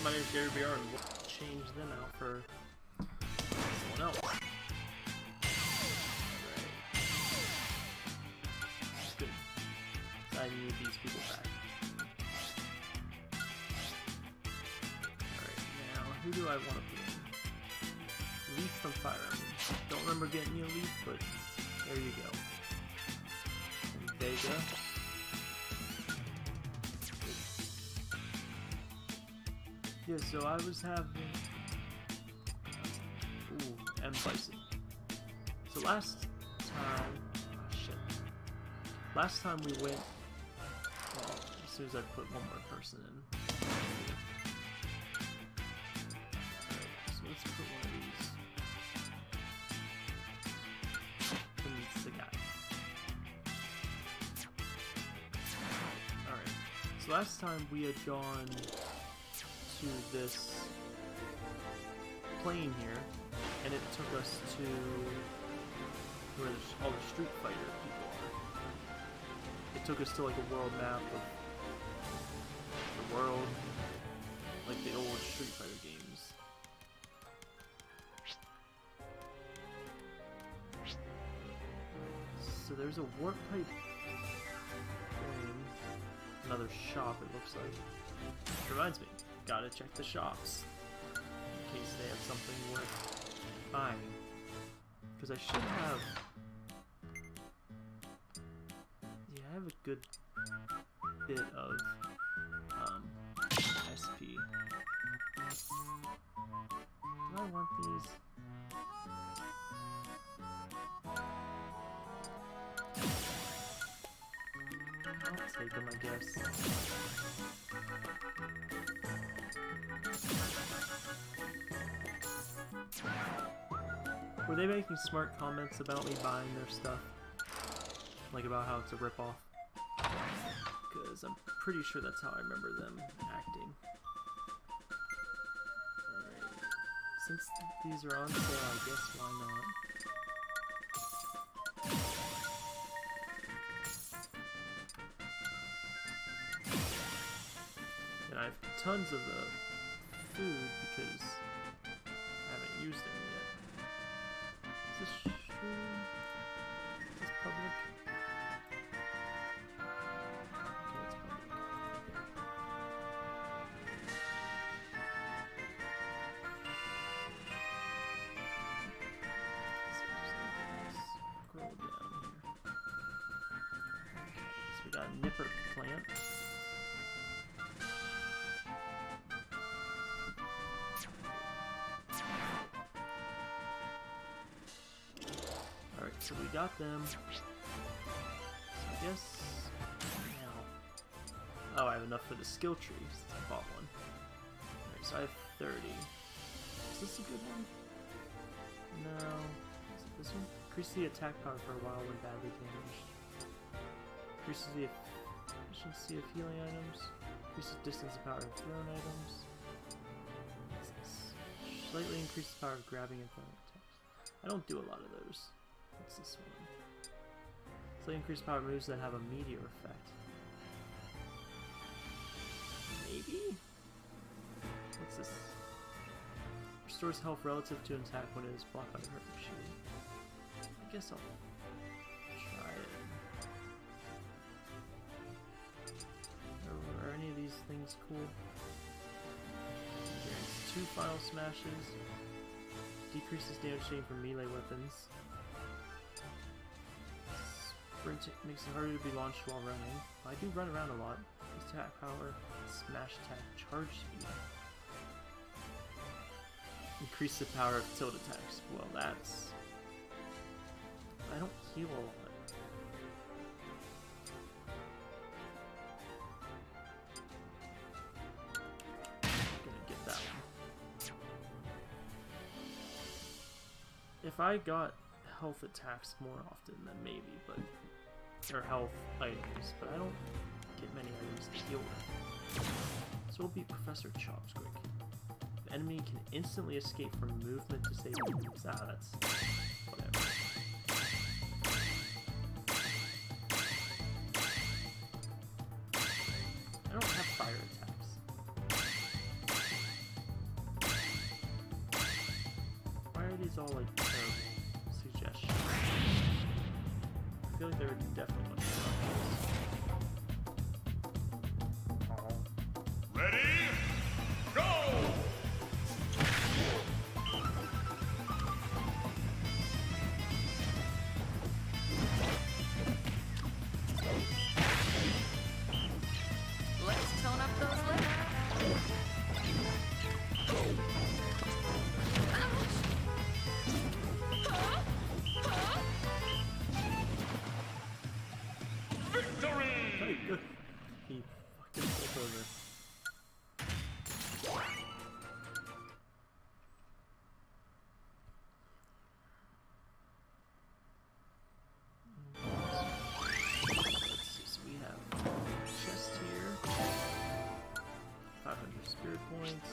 my name is Gary BR, and we'll change them out for someone else. Alright. Good. So I need these people back. Alright, now who do I want to put in? Leaf from Fire Emblem. Don't remember getting you a Leaf, but there you go. And Vega. Yeah, so I was having... Ooh, M. Bison. So last time... Oh, shit. Last time we went... Well, as soon as I put one more person in. Alright, so let's put one of these. Who needs the guy? Alright, so last time we had gone... to this plane here, and it took us to where all the Street Fighter people are. It took us to like a world map of the world, like the old Street Fighter games. So there's a warp pipe thing. Another shop, it looks like. Which reminds me. Gotta check the shops in case they have something worth buying. Because I should have... Yeah, I have a good bit of SP. Do I want these? I'll take them, I guess. Were they making smart comments about me buying their stuff? Like about how it's a ripoff? Because I'm pretty sure that's how I remember them acting. Alright. Since these are on sale, I guess why not? And I have tons of the food because I haven't used it yet. Is this true? Is this public? Okay, it's public. Scroll down here. Okay, so we got Nipper plant. So we got them. So I guess now. Oh, I have enough for the skill tree since I bought one. Alright, so I have 30. Is this a good one? No. Is it this one? Increase the attack power for a while when badly damaged. Increases the efficiency of healing items. Increases distance and power of thrown items. What's this? Slightly increases the power of grabbing and throwing attacks. I don't do a lot of those. What's this one? Slightly increased power moves that have a meteor effect. Maybe? What's this? Restores health relative to an attack when it is blocked by the hurt machine. I guess I'll try it. Are any of these things cool? There's 2 final smashes. Decreases damage taken from melee weapons. Sprint makes it harder to be launched while running. I do run around a lot. Attack power, smash attack, charge speed. Increase the power of tilt attacks. Well, that's... I don't heal a lot. I'm gonna get that one. If I got health attacks more often, then maybe, but... or health items, but I don't get many items to heal with. So we'll beat Professor Chops quick. The enemy can instantly escape from movement disabled moves. Ah, that's... whatever. I don't have fire attacks. all like suggestions. I feel like there are definitely much more. Ready? Go! Let's tone up those lips. Victory! Hey, good. He fucking took over. Let's see, so we have chest here. 500 spirit points.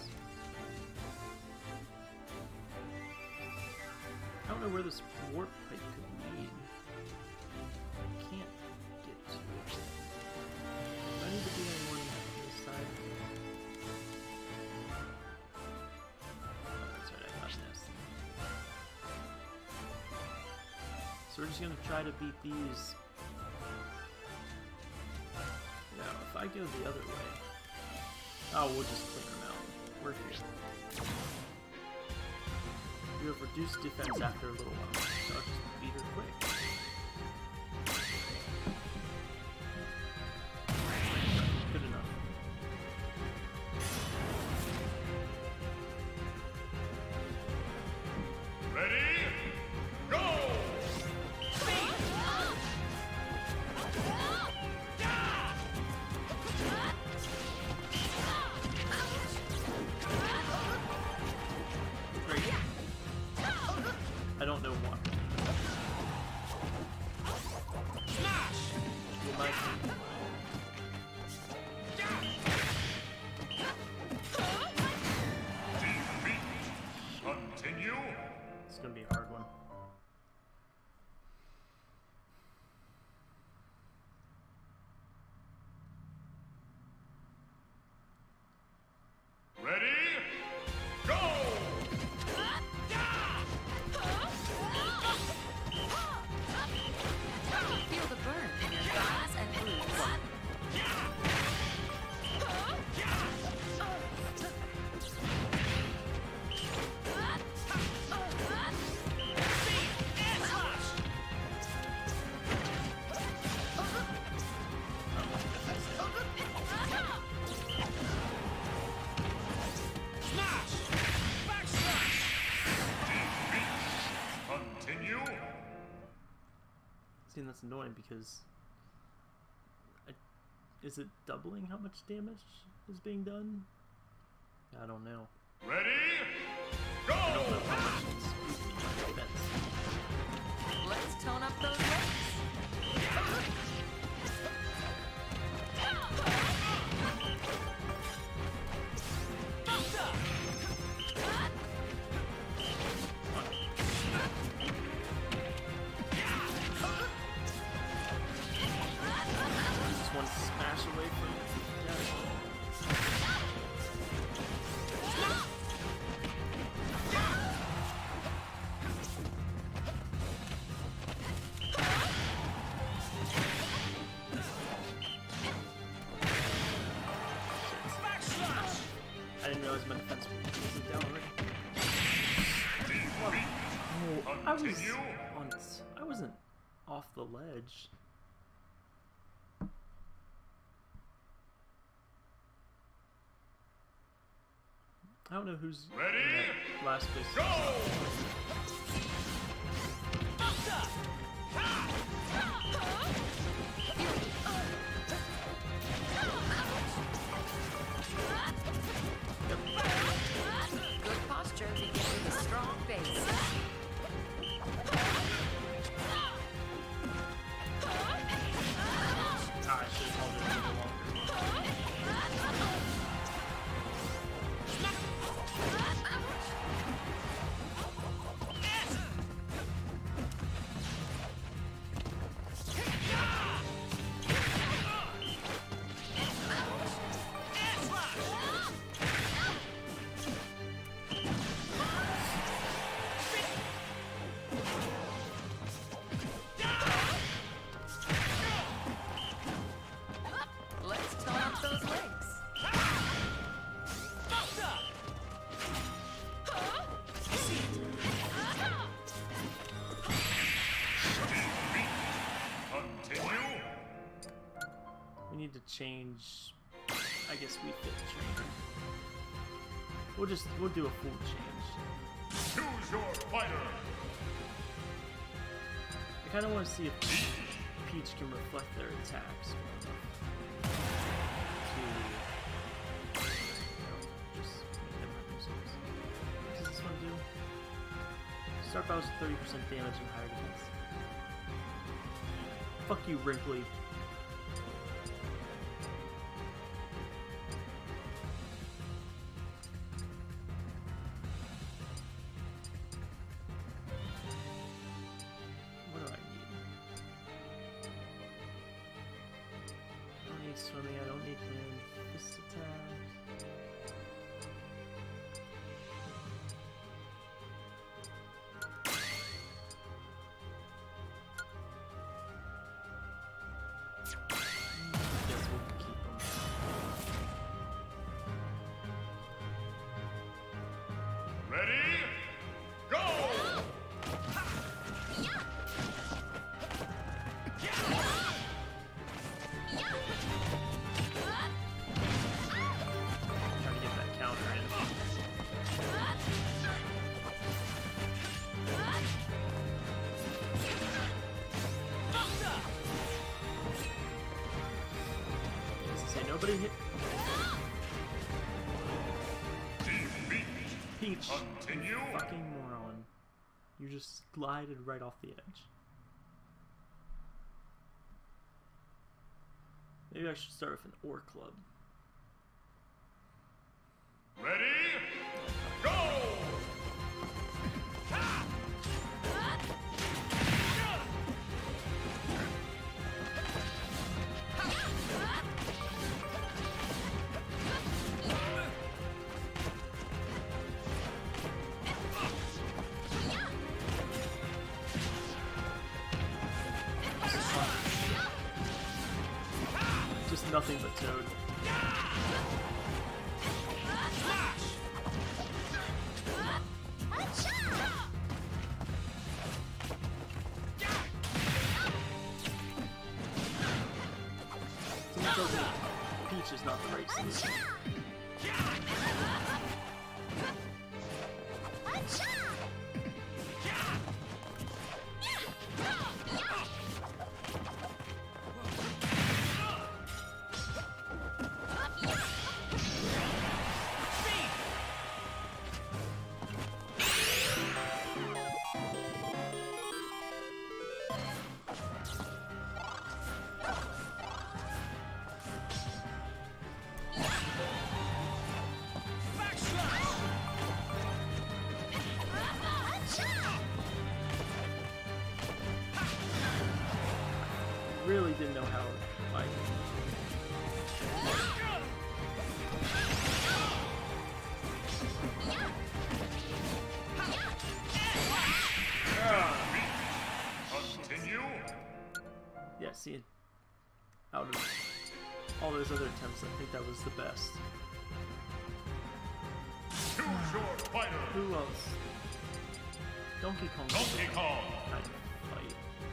I don't know where this warp pipe could lead. Can't get to it. Do I need to be anyone on this side? Oh, that's right, I got this. So we're just gonna try to beat these. Now, if I go the other way, oh, we'll just clear them out. We're here. You have reduced defense after a little while, so I'll just beat her quick. Good enough. Ready? Go! Great. I don't know what. Well, my Defeat! Continue! It's gonna be a hard one. Ready? Go! Feel the burn in your thighs and glutes. Continue! See, that's annoying because is it doubling how much damage is being done? I don't know. Ready? I don't know Go! how much it's boosting my defense. Let's tone up those lips. Just one smash away from death. I didn't realize my defense was down already. Oh, I was Continue. I wasn't off the ledge. I don't know who's Ready? in that last place. Go! Good posture to get with a strong base. Ah, I should have held it a little longer. change. I guess we fit training. We'll do a full change. Choose your fighter. I kind of want to see if Peach can reflect their attacks well enough to, just make them hurt themselves. What does this one do? Star Powers 30% damage and higher defense. Fuck you, Wrinkly. What do I need? I don't need swimming, I don't need hand fist attacks. Guess we'll keep them. Ready? Go! Trying to get that counter in. Say nobody hit Defeat. Peach. Continue. Fucking moron. You just glided right off the edge. Maybe I should start with an Ore Club. Ready? Go! Just nothing but Toad. Someone tells me Peach is not the right solution. Really didn't know how to fight. Continue. Yeah, see, out of all those other attempts, I think that was the best. Choose your fighter. Who else? Donkey Kong. Donkey Kong. Kind of fight.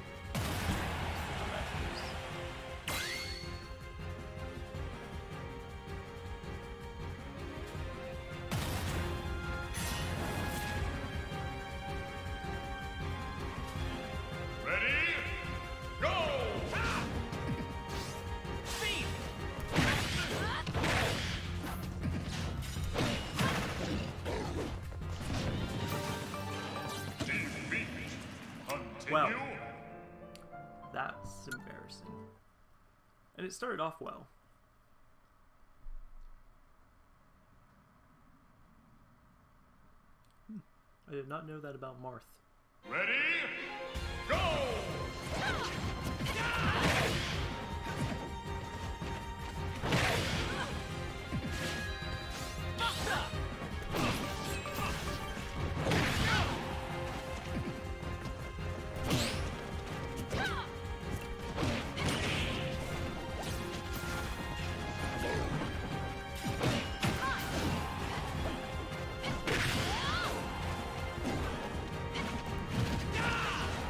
Ready? Go! Defeat. Continue. Well. That's embarrassing. And it started off well. I did not know that about Marth. Ready? Go!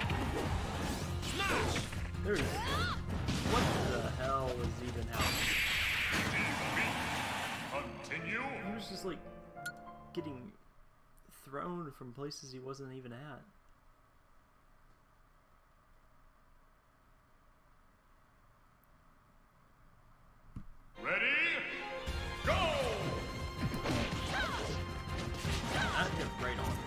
There he is. What the hell was even happening? was just like getting thrown from places he wasn't even at. Ready? Go! That hit right on.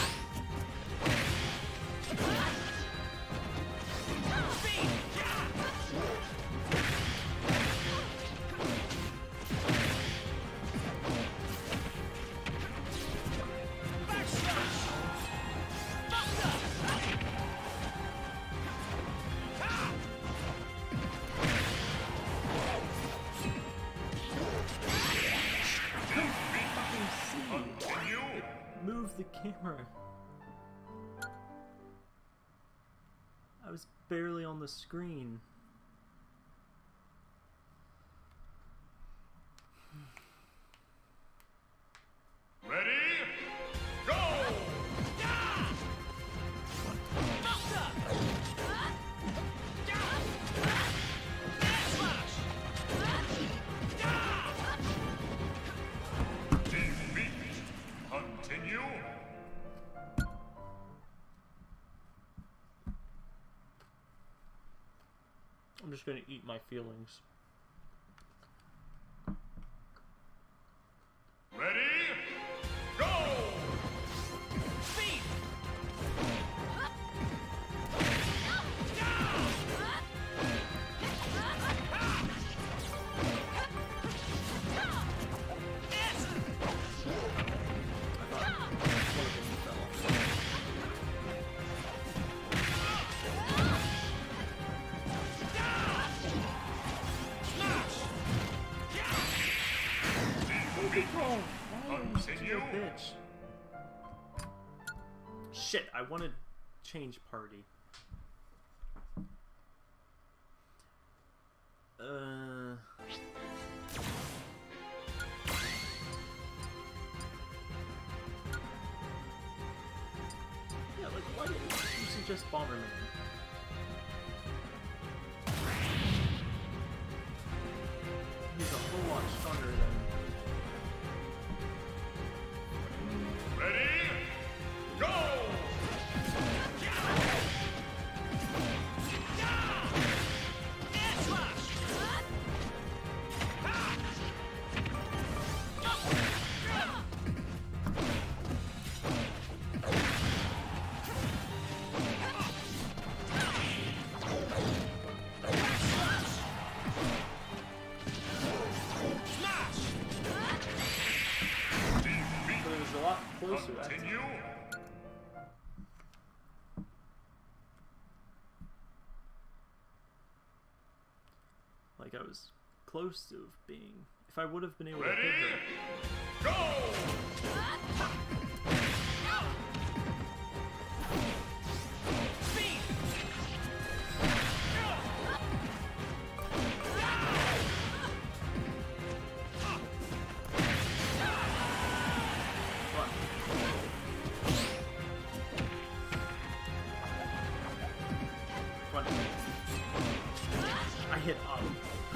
Move the camera. I was barely on the screen. Ready? Go! Defeat. Continue. I'm just gonna eat my feelings. Ready? Go! Speed! Continue. Bitch. Shit, I wanted change party. Yeah, like, why didn't you suggest Bomberman? He's a whole lot stronger than... Ready? Go! But it was a lot closer that time. Continue. Like, I was close to being... If I would have been able to Ready? hit her... Go! What? What? I hit up.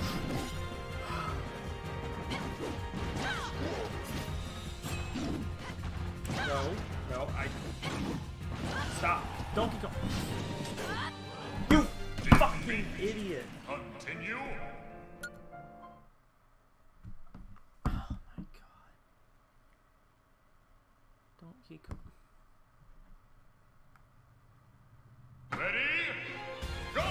No, I... Stop. Donkey Kong. You fucking idiot. Continue. Oh my god. Donkey Kong. Ready? Go!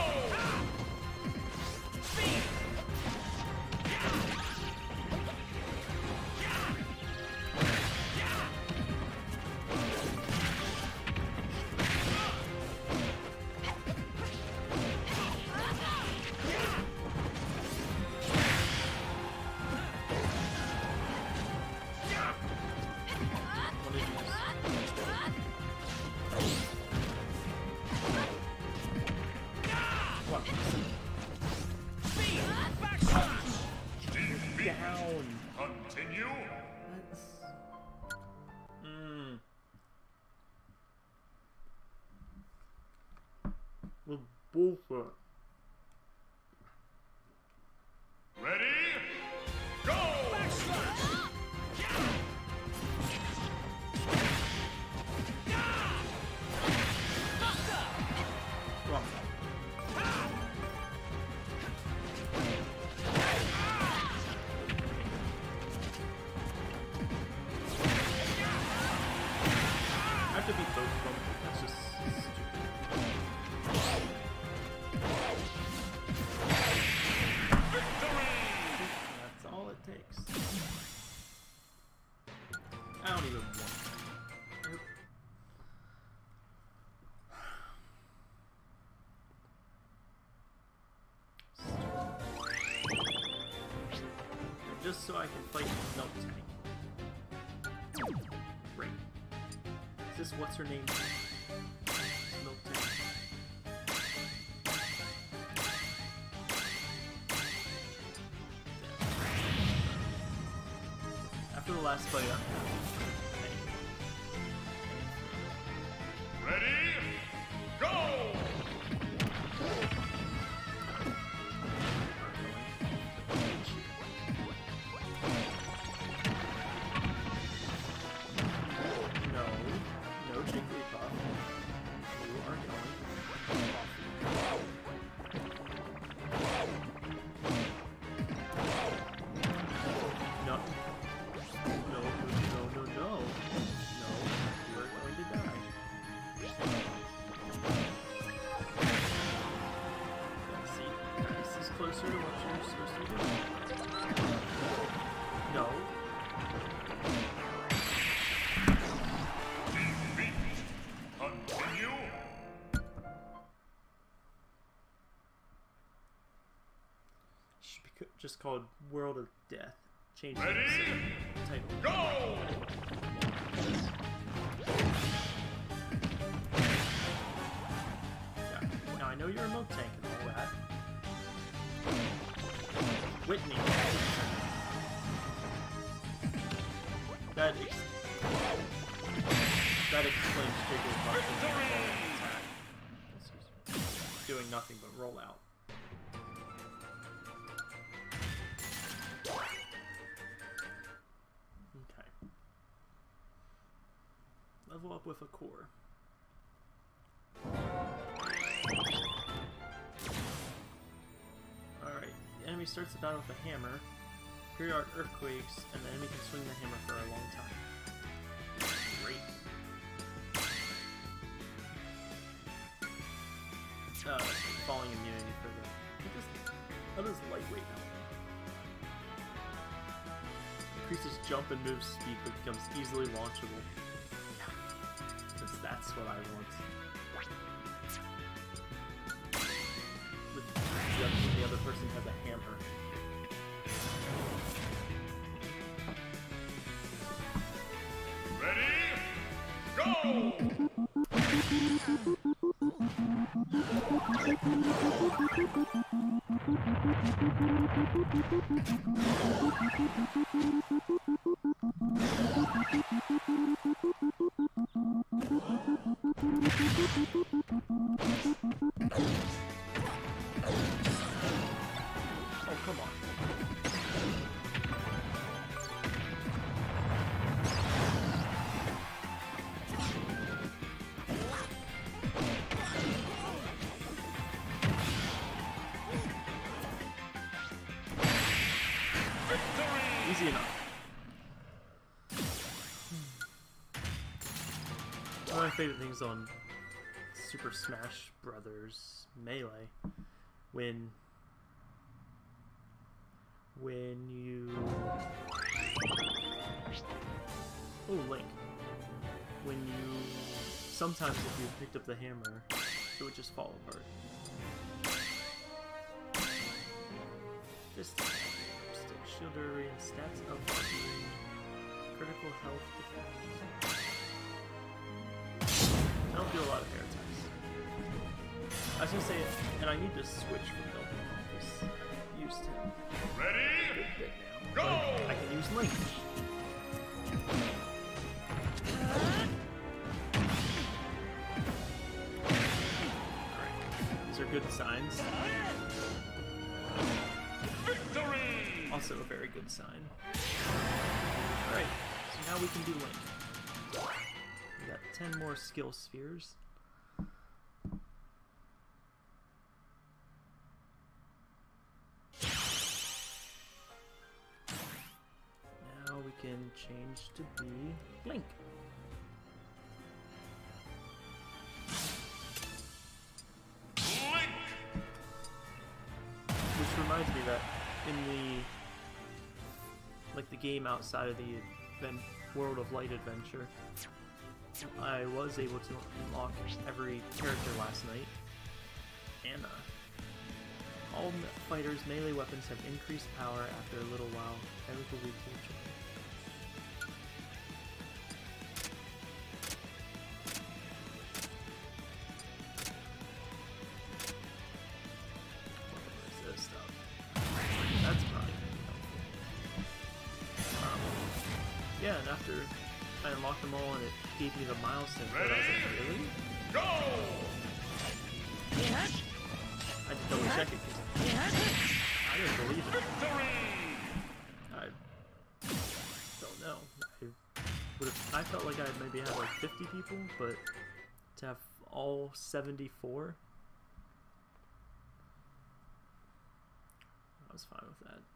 What did you just... What? Defeat. Down. Continue. That's... Well, bullshit. Ready? Go! this what's her name? Milk Tank. After the last fight, I'm happy. Ready? Go! No, no Jigglypuff. You are going. No. No, no, no, no, no. No, you are going to die. See, this is closer to what you're supposed to do. No. Defeat. Continue. Should be just called World of Death. Change the Ready? title. Go! Yeah. Now I know you're a milk tank and all that. Whitney. That explains Jigglypuff's attack. He's doing nothing but roll out. Okay. Level up with a core. Alright, the enemy starts the battle with a hammer. Periodic earthquakes, and the enemy can swing the hammer for a long time. Great. Falling immunity for the... How does lightweight help? Increases jump and move speed, but becomes easily launchable. Yeah. Because that's what I want. The other person has a hammer. Ready? Go! Oh, come on. Easy enough. One of my favorite things on Super Smash Brothers Melee, when you... Oh, Link. When you... Sometimes if you picked up the hammer, it would just fall apart. Fist stick, shield area, stats up, critical health defense. I don't do a lot of air attacks. I was gonna say, and I need to switch from Milton because I've used him a Ready? good bit now. Go! But I can use Link. Great. These are good signs. Victory! Also a very good sign. Alright, so now we can do Link. We got 10 more skill spheres. Now we can change to be Link. Link! Which reminds me that in the game outside of the World of Light adventure, I was able to unlock every character last night. Anna. All fighters' melee weapons have increased power after a little while. Chemical weak to each other. and after I unlocked them all and it gave me the milestone code, I was like, really? Go! I had to double check it because I didn't believe it. Victory! I don't know. I felt like I'd maybe have like 50 people, but to have all 74, I was fine with that.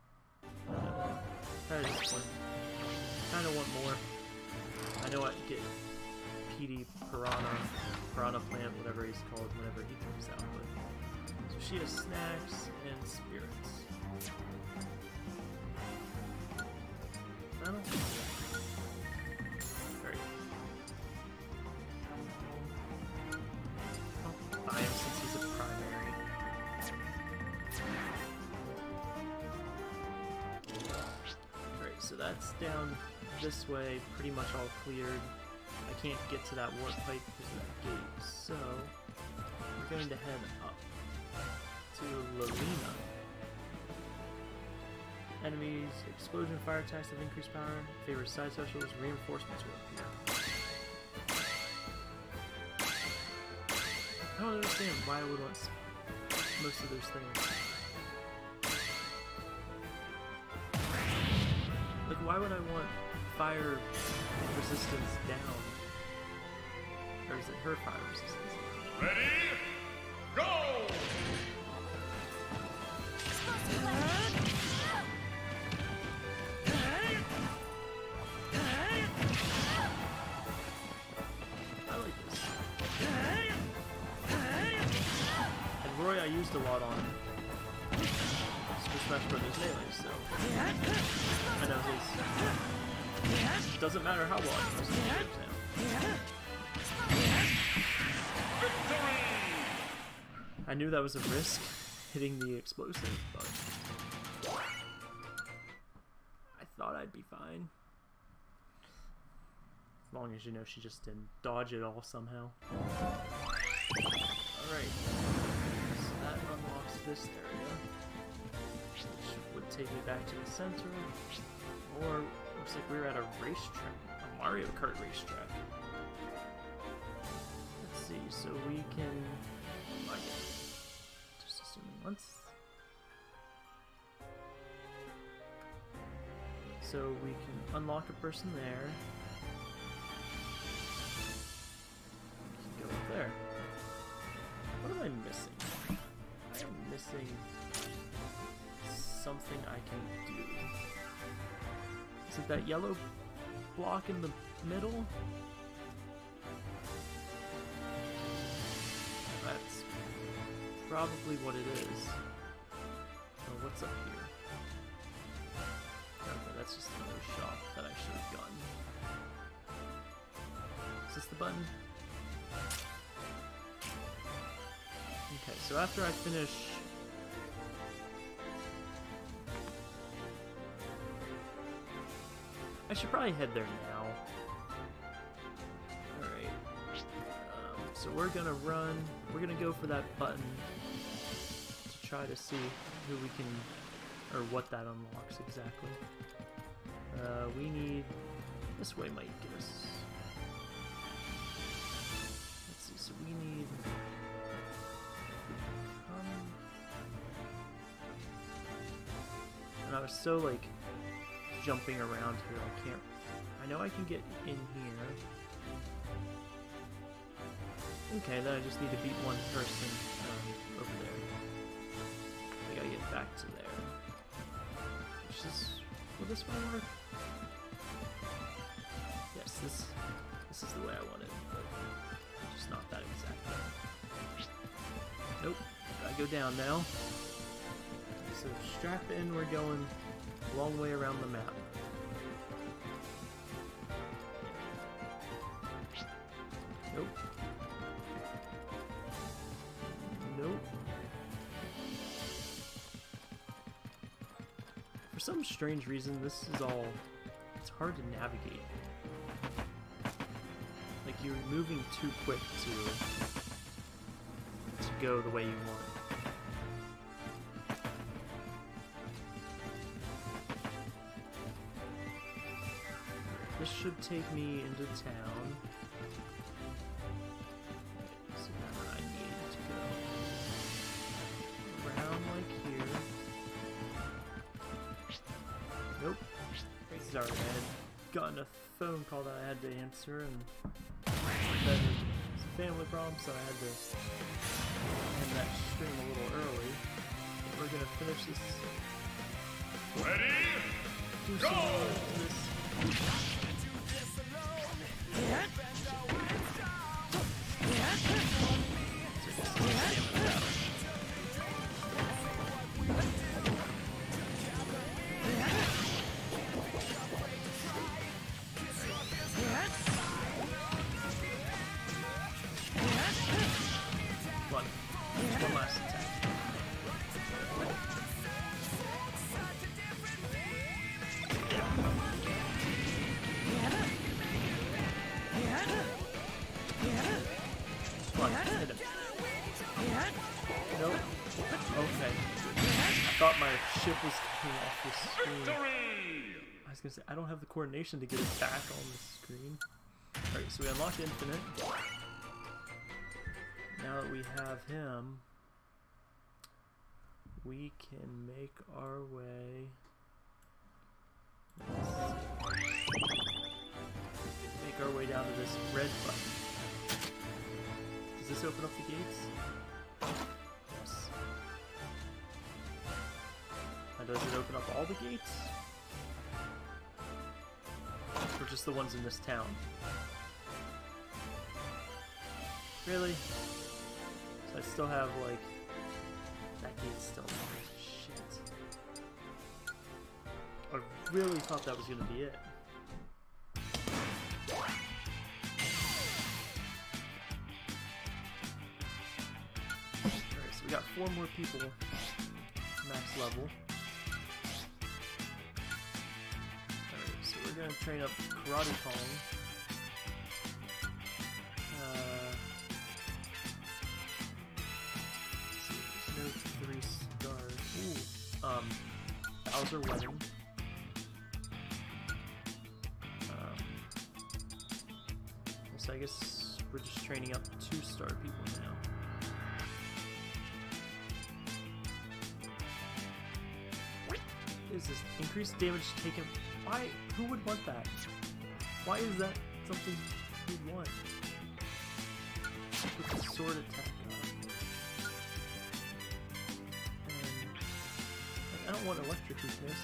Kind of disappointed. Kind of want more. I know I can get PD Piranha Plant, whatever he's called, whenever he comes out. But so she has snacks and spirits. I don't think so. Very good. I'll buy him since he's a primary. Alright, so that's down this way, pretty much all cleared. I can't get to that warp pipe because of that gate, so we're going to head up to Lilina. Enemies, explosion, fire attacks have increased power. Favor side specials, reinforcements will appear. I don't understand why I would want most of those things. Like, why would I want fire resistance down? Or is it her fire resistance? Ready? Go! I like this. And Roy I used a lot on Super Smash Bros. Melee, so I know his doesn't matter how well I know his games now. Victory! I knew that was a risk hitting the explosive, but I thought I'd be fine. As long as you know she just didn't dodge it all somehow. Alright, so that unlocks this area, which would take me back to the center, or looks like we're at a racetrack, a Mario Kart racetrack. Let's see, so we can, I guess, just assuming once. So we can unlock a person there. We can go up there. What am I missing? I am missing something I can do. Is it that yellow block in the middle? That's probably what it is. Oh, what's up here? Okay, that's just another shop that I should have gotten. Is this the button? Okay, so after I finish... I should probably head there now. Alright. So we're gonna run. We're gonna go for that button to try to see who we can... or what that unlocks exactly. We need... this way might get us... let's see, so we need... and I was so, like, jumping around here, I can't... I know I can get in here. Okay, then I just need to beat one person over there. I gotta get back to there. Which is... will this one work? Yes, this is the way I want it, but just not that exact way. Nope, gotta go down now. So strap in, we're going a long way around the map. Nope. Nope. For some strange reason, this is all... it's hard to navigate. Like, you're moving too quick to go the way you want. This should take me into town. So now I need to go around like here. Nope. Sorry, I had gotten a phone call that I had to answer, and then it's a family problem, so I had to end that stream a little early. We're gonna finish this. Ready? Do Go! some more of this. One last attack. Come on, hit him. Nope. Okay. I thought my ship was coming off the screen. Victory! I was gonna say, I don't have the coordination to get it back on the screen. Alright, so we unlocked Infinite. Now that we have him, we can make our way. Make our way down to this red button. Does this open up the gates? Yes. Now does it open up all the gates? Or just the ones in this town? Really? So I still have, like, that gate's still locked. Shit. I really thought that was gonna be it. Alright, so we got 4 more people max level. Alright, so we're gonna train up Karate Kong. No 3 stars. Ooh. Bowser Wedding. So I guess we're just training up 2-star people now. What is this? Increased damage taken. Why? Who would want that? Why is that something you'd want? Put the sword attack on. And I don't want electric weakness.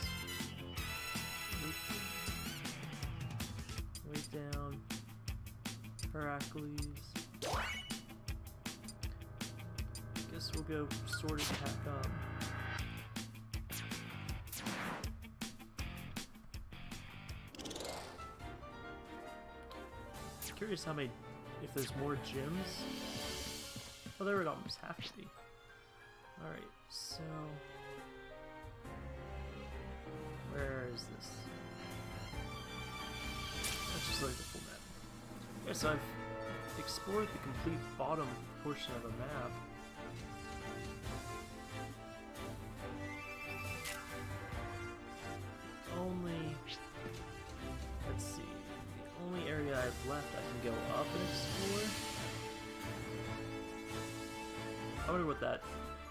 Way down. Heracles. Guess we'll go sword attack up. Curious how many, if there's more gyms. Well, there would almost have to be. Alright, so where is this? Let's just look at the full map. Okay, so I've explored the complete bottom portion of a map. Let's see, the only area I've left I can go up and explore. I wonder what that,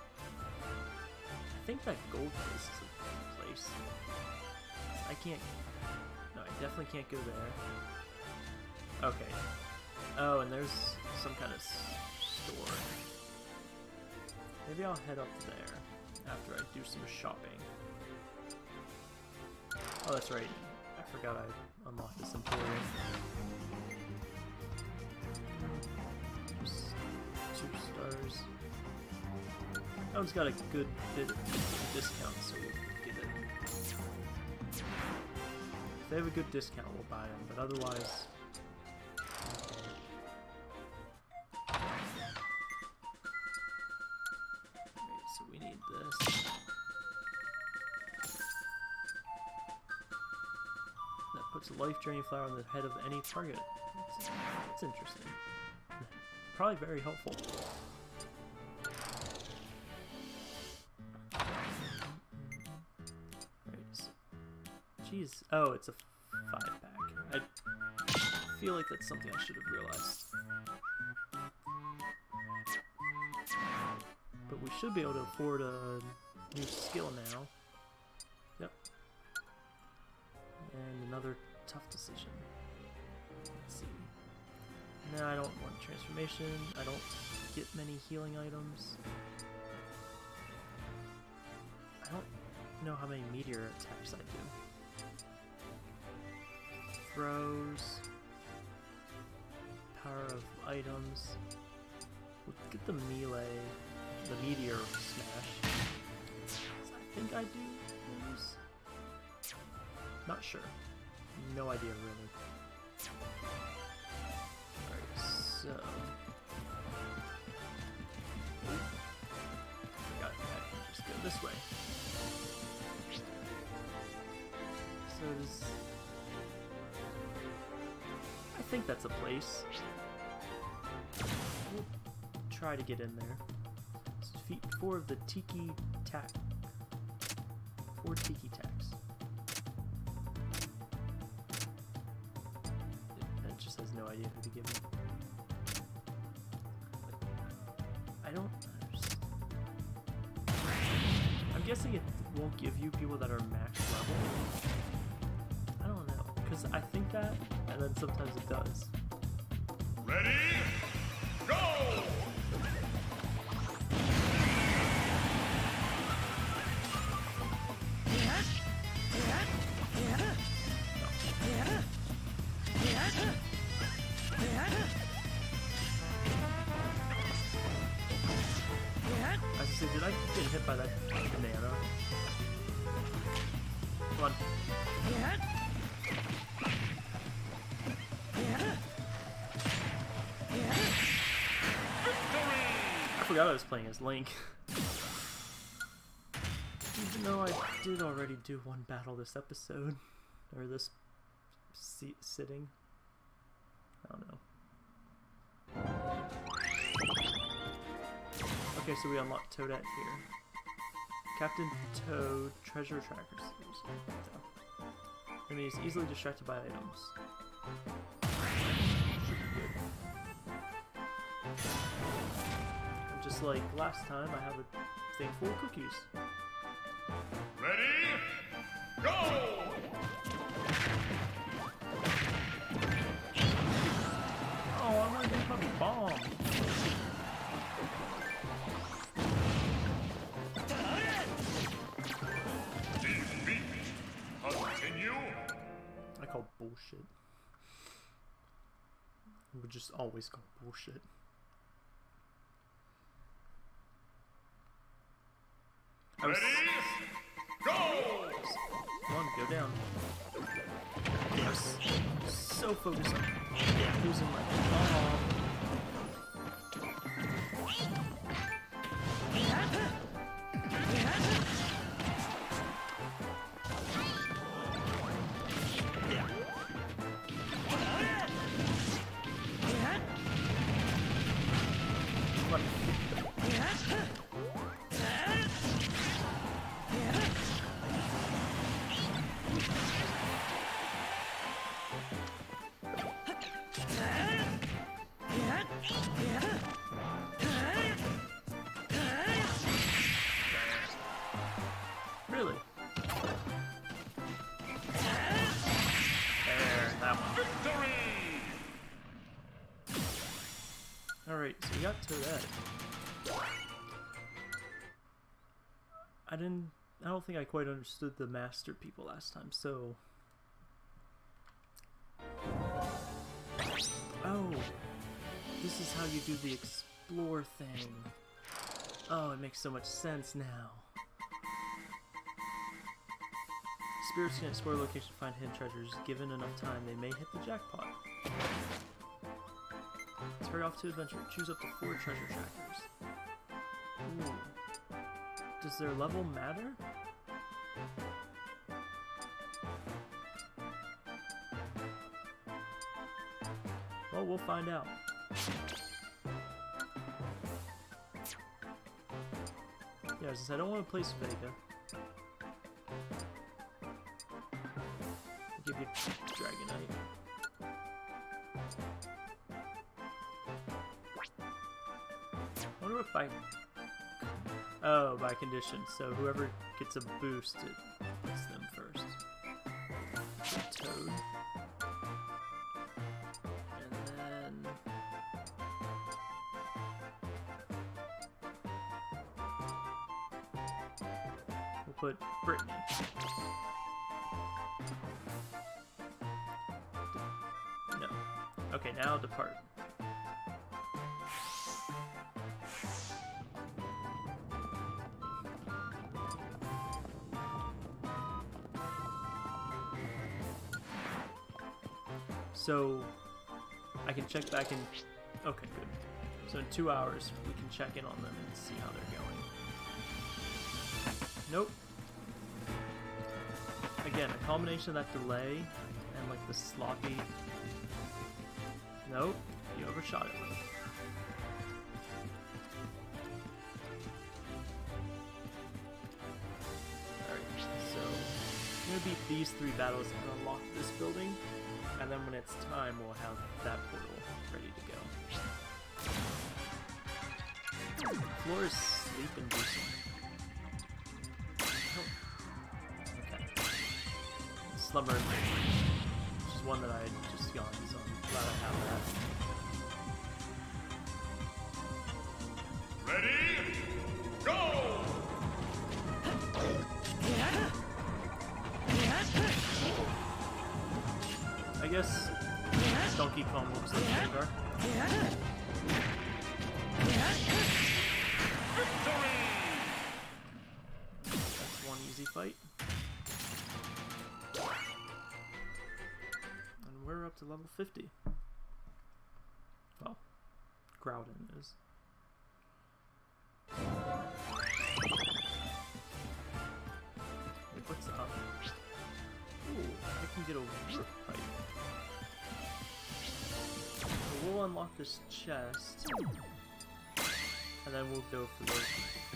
I think that gold place is a place. I can't, no, I definitely can't go there. Okay. Oh, and there's some kind of store. Maybe I'll head up there after I do some shopping. Oh, that's right. I forgot I unlocked this Emporium. Just 2 stars. That one's got a good bit of discount, so we'll get it. If they have a good discount, we'll buy them, but otherwise... So we need this. That puts a life draining flower on the head of any target. That's interesting. Probably very helpful. Right. Jeez. Oh, it's a 5-pack. I I feel like that's something I should have realized. But we should be able to afford a new skill now. Yep. And another tough decision. Let's see. No, I don't want transformation. I don't get many healing items. I don't know how many meteor attacks I do. Throws. Power of items. We'll get the melee, the meteor smash. I think I do those. Not sure. No idea really. Alright, so I can just go this way. So does I think that's a place. We'll try to get in there. Let's defeat 4 of the Tiki Tack. 4 Tiki Tacks. It just has no idea who to give me. I don't understand. I'm guessing it won't give you people that are max level. I don't know, because I think that, and then sometimes it does. Ready? Go! I said, did I get hit by that banana? Come on. I forgot I was playing as Link. Even though I did already do one battle this episode. Or this sitting. I don't know. Okay, so we unlocked Toadette here. Captain Toad, treasure trackers. Enemy is easily distracted by items. Should be good. And just like last time, I have a thing full of cookies. Ready? Go! Oh, I'm gonna get my bomb. Continue. I call bullshit. I would just always call bullshit. Ready? Go! Come on, go down. Yes. So focused on losing my bomb. Really? There, that one. Victory! Alright, so we got to that. I don't think I quite understood the master people last time, so... Oh! This is how you do the explore thing. Oh, it makes so much sense now. Spirits can explore a location to find hidden treasures. Given enough time, they may hit the jackpot. Let's hurry off to adventure. Choose up to 4 treasure trackers. Ooh. Does their level matter? Well, we'll find out. Yeah, as I said, I don't want to place Vega. I'll give you Dragonite. wonder what by... Oh, by condition. So whoever gets a boost, it hits them first. Toad. And then... we'll put Brittany. No. Okay, now depart. So, I can check back in... Okay, good. So in 2 hours, we can check in on them and see how they're going. Nope. Again, a combination of that delay and like the sloppy... Nope, you overshot it. Alright, so I'm gonna beat these 3 battles and unlock this building. And then when it's time, we'll have that portal ready to go. The floor is sleep-inducing. Oh. Okay. Slumber which is one that I had just gotten, so I'm glad I have that. Ready? Go! I guess Donkey Kong looks like Shangar. That's one easy fight. And we're up to level 50. Well, Groudon is. Wait, what's up? Ooh, I can get a Rook Pipe. We'll unlock this chest, and then we'll go for the...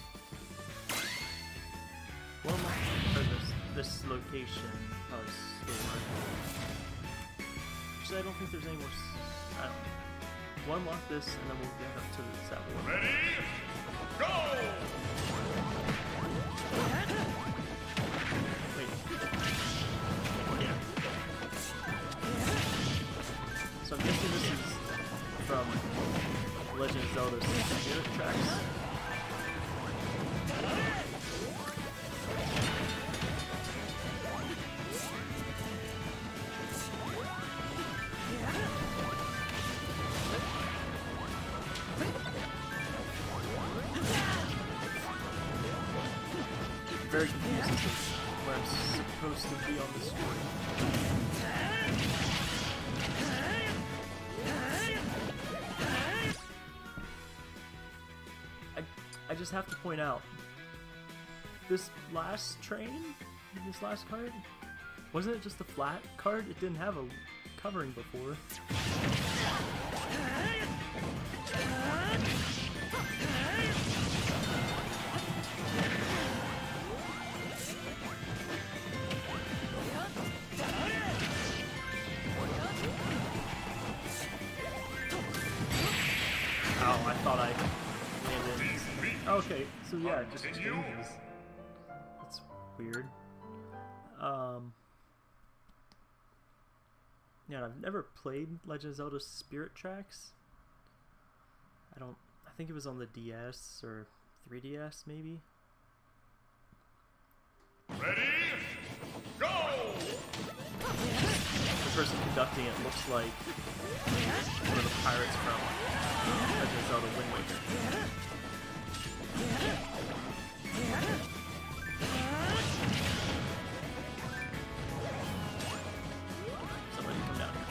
We'll unlock this location, probably store. Actually, I don't think there's any more... I don't know. We'll unlock this, and then we'll get up to that one. Ready? Go! Wait. Yeah. So I'm guessing this is from Legend of Zelda Spirit Tracks. Very confused as to where I'm supposed to be on the screen. I just have to point out, this last train, this last card, wasn't it just a flat card? It didn't have a covering before. Oh, I thought I landed. Okay, so yeah, it just changes. That's weird. Yeah, I've never played Legend of Zelda Spirit Tracks. I think it was on the DS or 3DS maybe. Ready? Go! The person conducting it looks like one of the pirates from Legend of Zelda Wind Waker. Somebody come down here.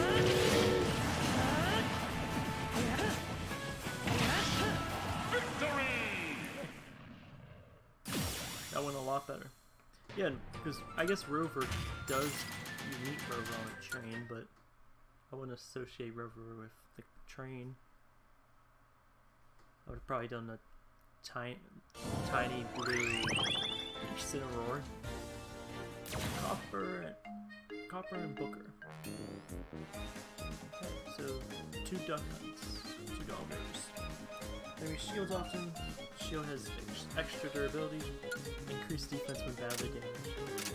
Victory! That went a lot better. Yeah, because I guess Rover does meet Rover on a train, but I wouldn't associate Rover with the train. I would have probably done a tiny blue Incineroar. Copper and Booker. Okay, so 2 duck hunts, 2 doggers. Enemy shields often. Shield has extra durability. Increased defense when badly damaged.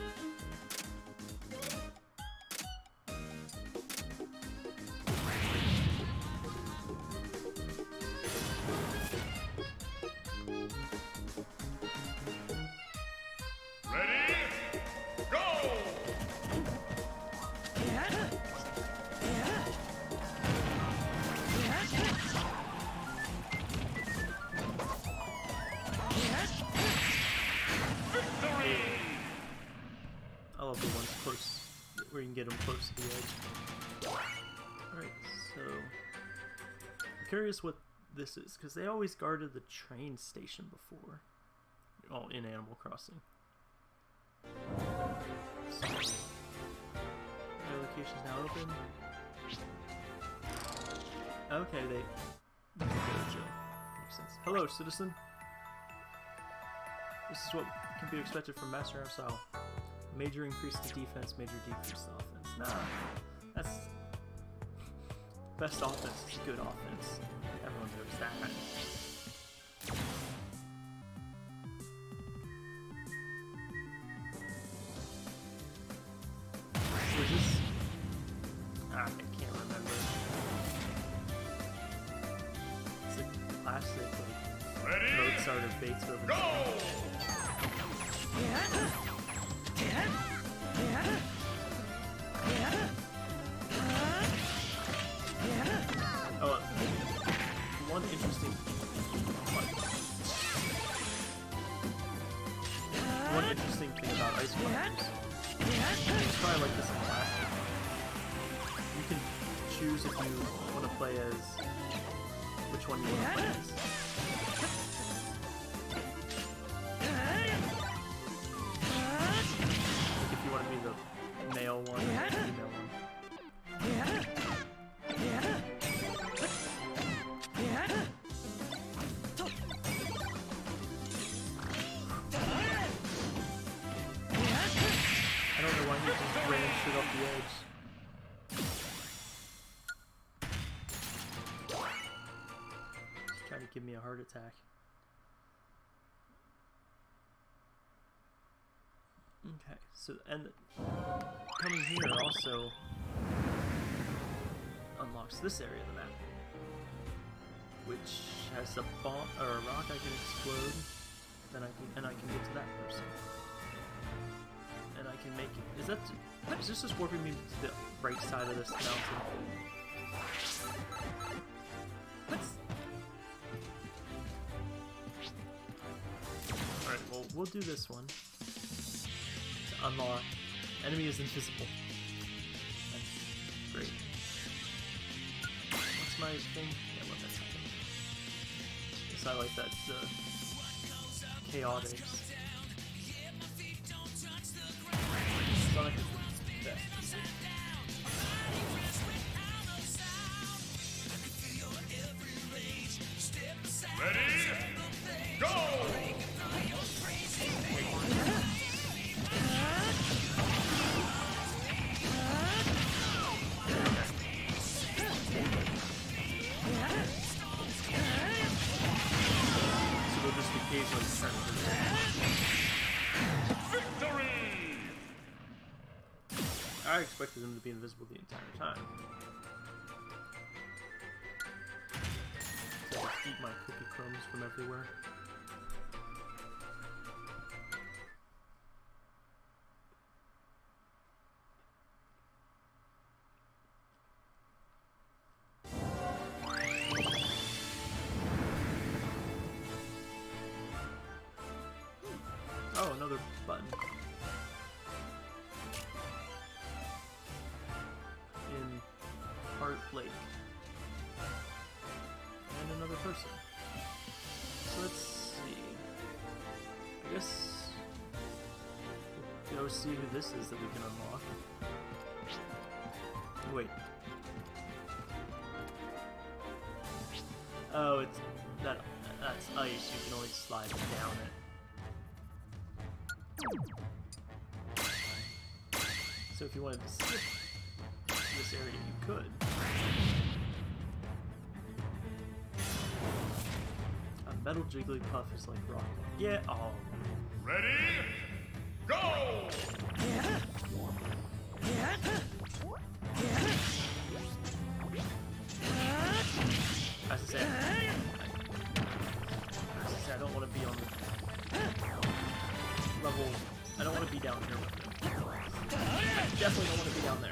Ready? Go! Victory! I love the ones close, where you can get them close to the edge. Alright, so... I'm curious what this is, because they always guarded the train station before. Oh, in Animal Crossing. So, my location's now open. Okay, they... Dojo. Makes sense. Hello, citizen! This is what can be expected from Master Arsal. Major increase to defense, major decrease to offense. Nah, that's... Best offense is good offense. Everyone knows that. So is this... I can't remember. It's a classic, like, Ready? Mozart or Beethoven. Go! Oh, one interesting thing about Ice Climbers, it's probably like this in Classic. You can choose if you want to play as which one you want to play as. Like if you want to be the male one or the female one. I don't know why he just ran straight off the edge. He's trying to give me a heart attack. Okay, so, and coming here also unlocks this area of the map, which has a bomb or a rock I can explode. Then I can get to that person, and I can make it. Is this just warping me to the right side of this mountain? All right, well we'll do this one. Unlock. Enemy is invisible. That's great. What's my thing? Yeah, I love that thing. Guess I like that, chaotic. Sonic is the best. Ready? Go! Occasionally turn Victory! I expected them to be invisible the entire time. So I just eat my cookie crumbs from everywhere. Oh, another button. In Heart Lake. And another person. So let's see. I guess we'll go see who this is that we can unlock. Wait. Oh, it's that's ice. You can only slide down it. So if you wanted to skip this area, you could. Metal Jigglypuff is like rock. Yeah, oh. Ready? Go! As I say, I don't want to be on the level. I don't want to be down here with him. I definitely don't want to be down there.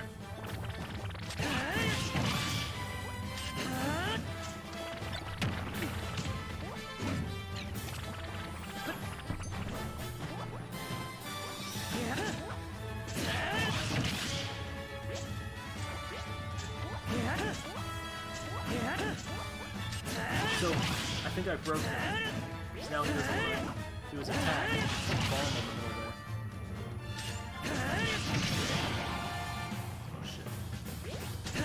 So, I think I broke him. Because now he doesn't do his attack. Bomb in the middle there. Oh shit.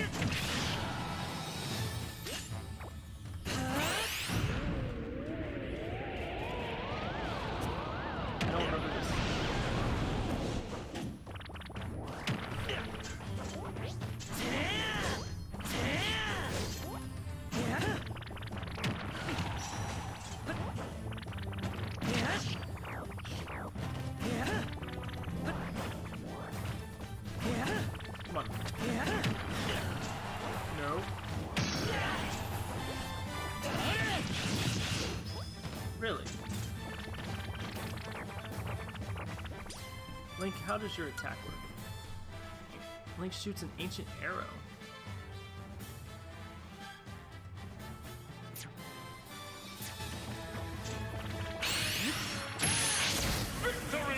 I don't remember this. Come on. No. Really? Link, how does your attack work? Link shoots an ancient arrow. Victory!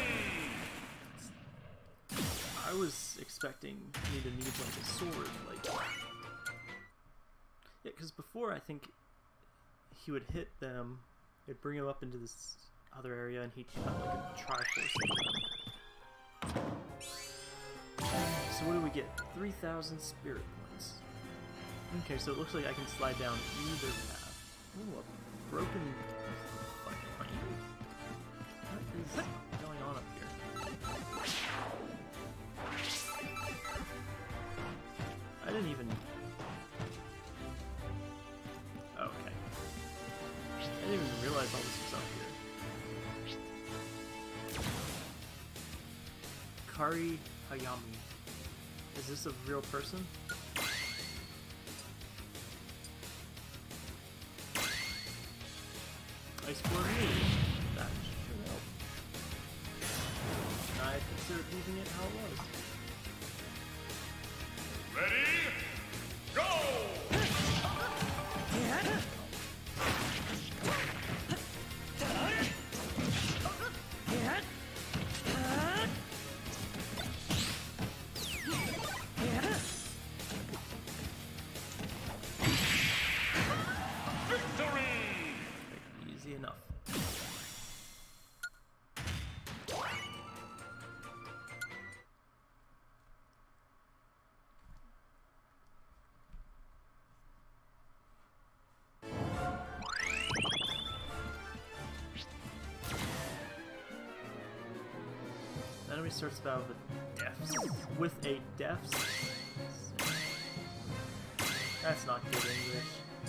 I was expecting me to need like a sword, like... Yeah, because before I think he would hit them, it'd bring him up into this other area and he'd cut like a Triforce. So what do we get? 3,000 spirit points. Okay, so it looks like I can slide down either path. Ooh, a broken plane? What is going on up here? I didn't even... Oh, okay. I didn't even realize all this was up here. Kari Hayami. Is this a real person? Ice Blur me. That should help. I considered leaving it how it was. Ready? Go! Victory! Easy enough. The enemy starts the battle with a defs. That's not good English.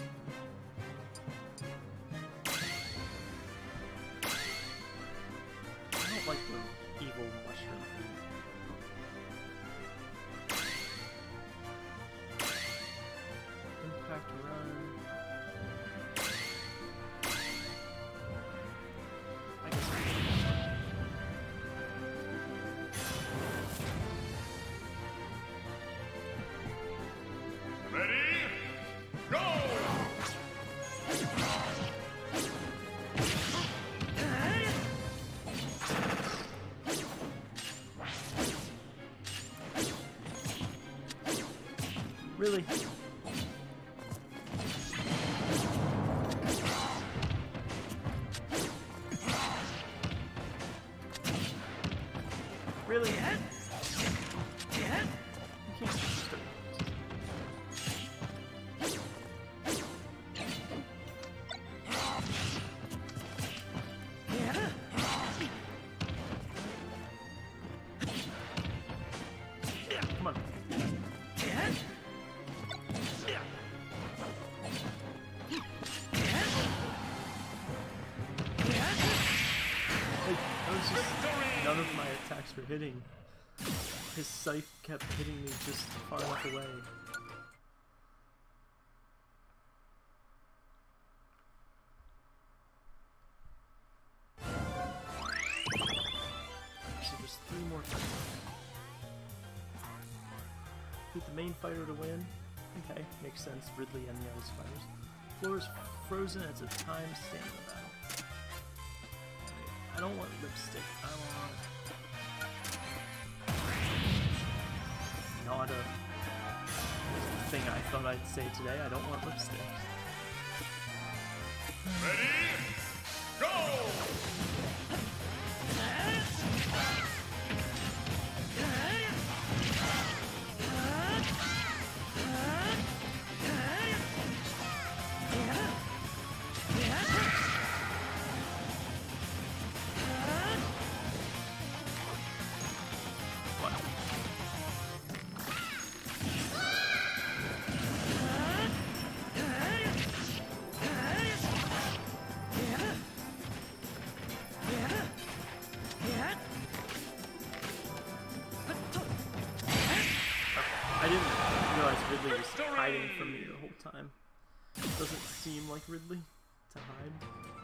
I don't like the evil mushroom food. Impact run. I guess Ready? Go! Really? Really? You can't just start. Come on. none of my attacks were hitting. His scythe kept hitting me just far enough away. So there's 3 more fights. Beat the main fighter to win. Okay, makes sense. Ridley and the ice fighters. Floor is frozen as a time stamina battle. I don't want lipstick. I want not a thing I thought I'd say today. I don't want lipstick. Ready? Go! I didn't realize Ridley was hiding from me the whole time. Doesn't seem like Ridley to hide.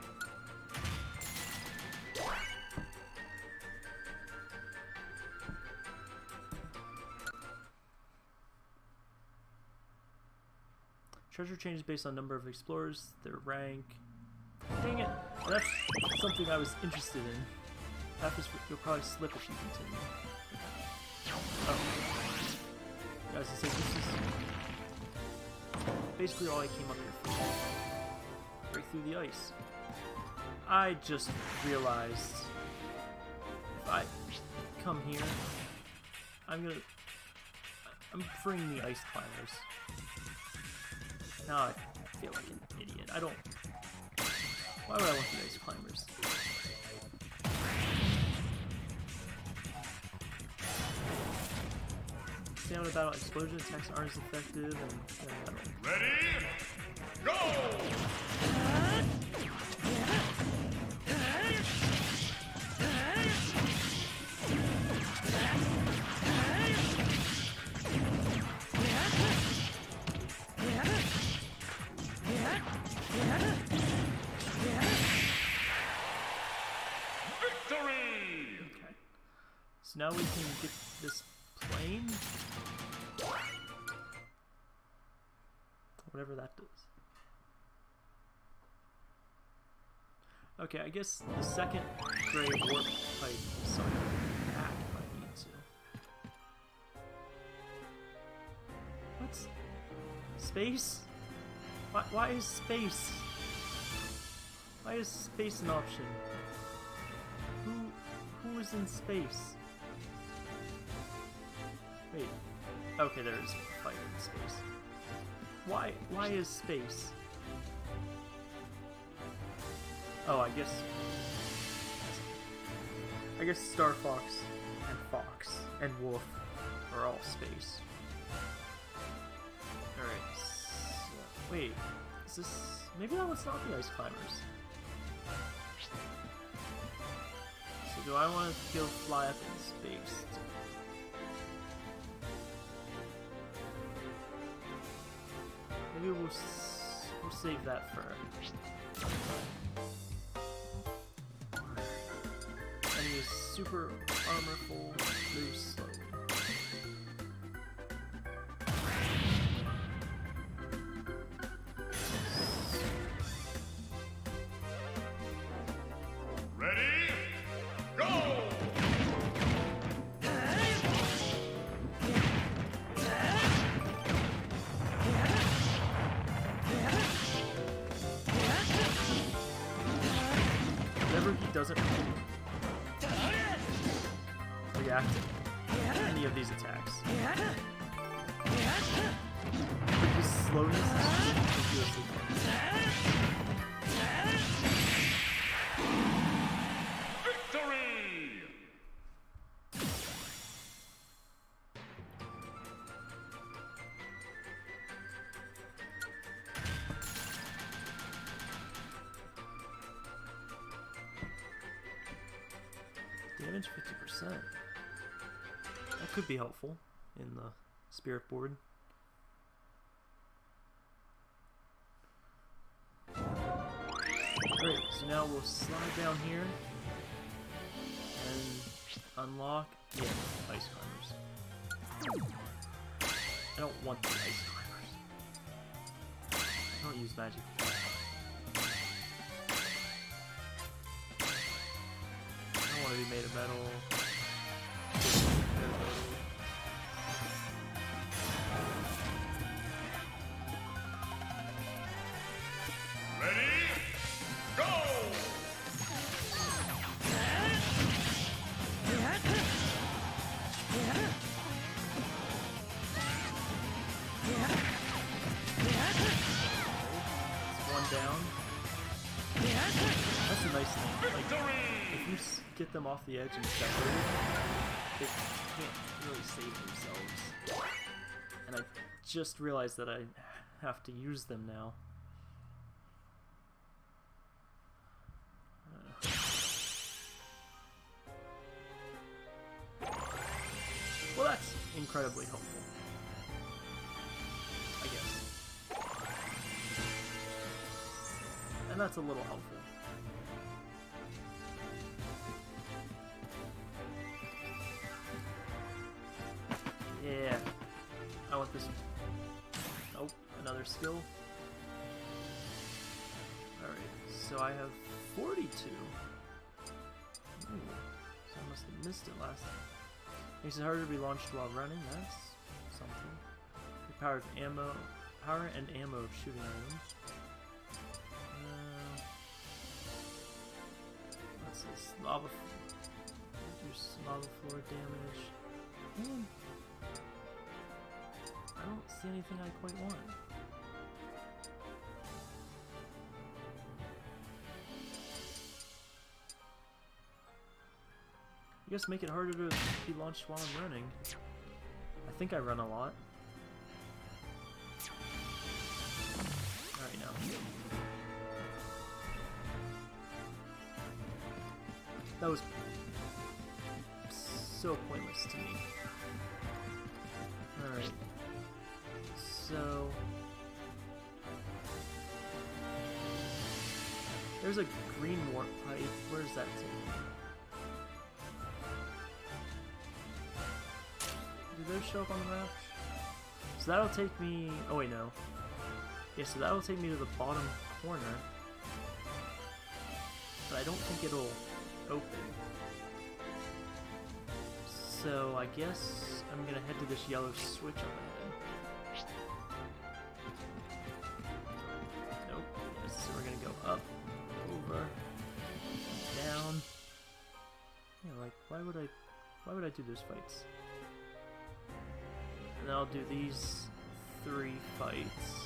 Treasure changes based on number of explorers, their rank. Dang it! That's something I was interested in. After you'll probably slip if you continue. Oh. Guys, I said this is basically all I came up here for. Break through the ice. I just realized if I come here, I'm freeing the ice climbers. Now I feel like an idiot. I don't. Why would I want the ice climbers? Stamina battle explosion attacks aren't as effective and Ready? Go! Victory! Okay. So now we can get this plane. Whatever that does. Okay, I guess the second gray warp pipe is something back if I need to. What's space? Why is space? Why is space an option? Who is in space? Wait. Okay, there is a fighter in space. Why is space? Oh, I guess Star Fox and Fox and Wolf are all space. Alright, so, wait, is this... maybe that was not the ice climbers. So do I want to go fly up in space? Maybe we'll save that for... and use super armorful move slowly. Ready? Go! Whenever he doesn't react to any of these attacks, like his slowness is ridiculously fun. Victory! Do you have damage, 50%. That could be helpful in the spirit board. Alright, so now we'll slide down here and unlock, yeah, ice climbers. I don't want the ice climbers. I don't use magic. I don't want to be made of metal. Ready? Go! Down. That's a nice thing. Like, if you get them off the edge and separate, they can't really save themselves. And I just realized that I have to use them now. Well, that's incredibly helpful, I guess. And that's a little helpful. Yeah. I want this. Nope, another skill. Alright, so I have 42. Ooh, so I must have missed it last time. Makes it harder to be launched while running, that's something. The power and ammo of shooting items. What's this? Lava. Reduce lava floor damage. I don't see anything I quite want. I guess make it harder to be launched while I'm running. I think I run a lot. Alright, now. That was so pointless to me. Alright. So... there's a green warp pipe. Where's that take me? Do those show up on the map? So that'll take me... oh wait, no. Yeah, so that'll take me to the bottom corner. But I don't think it'll open. So I guess I'm gonna head to this yellow switch up ahead. Nope. Yes, so we're gonna go up, over, down. Yeah, like why would I do those fights? And then I'll do these 3 fights.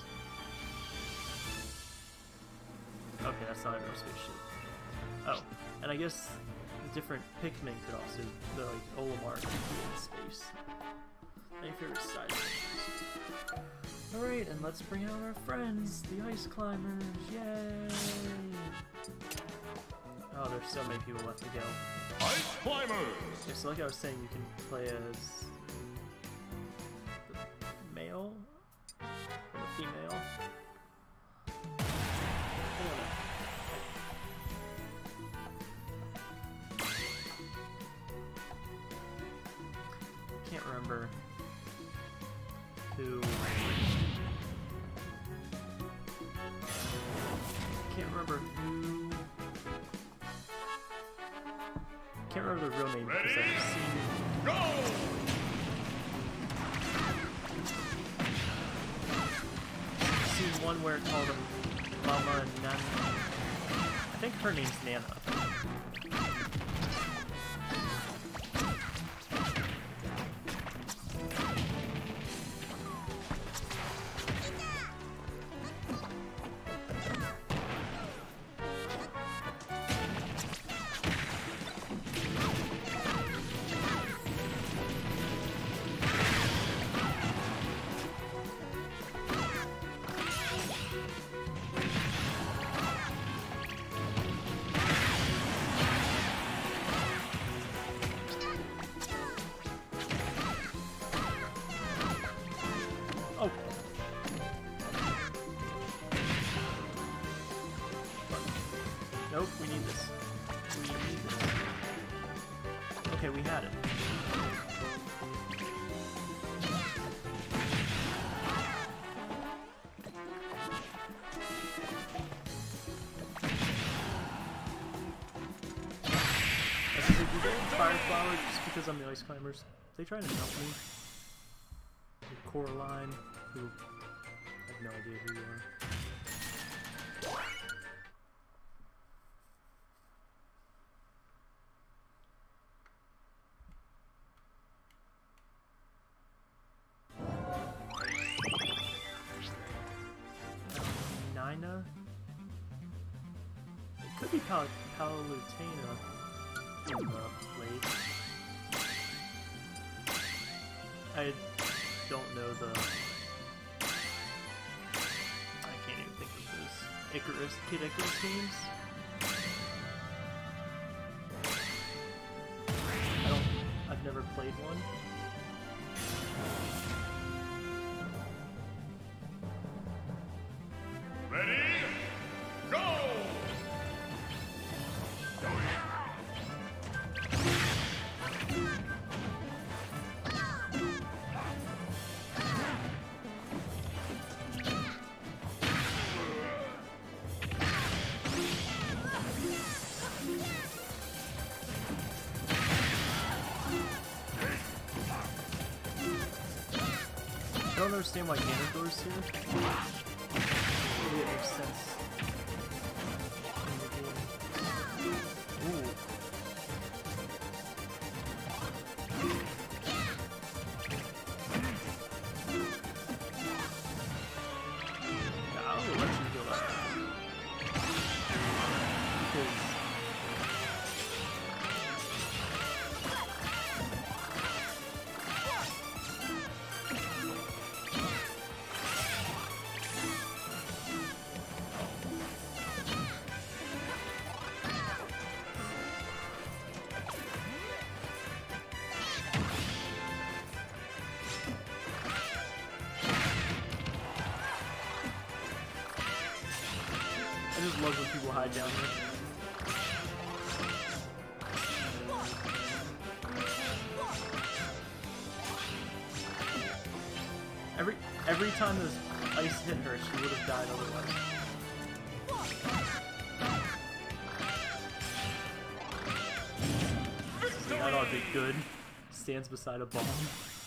Okay, that's not a real spaceship. Oh, and I guess the different Pikmin could also, the like Olimar could be in space. My favorite side. Alright, and let's bring out our friends, the Ice Climbers, yay! Oh, there's so many people left to go. Ice Climbers! Yeah, so like I was saying, you can play as the male or the female. Can't remember who. Can't remember who. Can't remember the real name because I've seen. Go! Seen one where it called him Mama Nana. I think her name's Nana. Nope, we need this. We need this. Okay, we had it. As I said, we get Fire Flower just because I'm the Ice Climbers. They try to help me. Coraline, who I have no idea who you are. Nina? It could be Palutena in the blade. I don't know the... I can't even think of those Kid Icarus games. I've never played one. Ready? Go! I don't understand why Ganondorf's here. Maybe it makes sense. Ooh. Yeah, I'll let you heal up. Because I just love when people hide down here. Every time this ice hit her, she would have died otherwise. That ought to be good. Stands beside a bomb.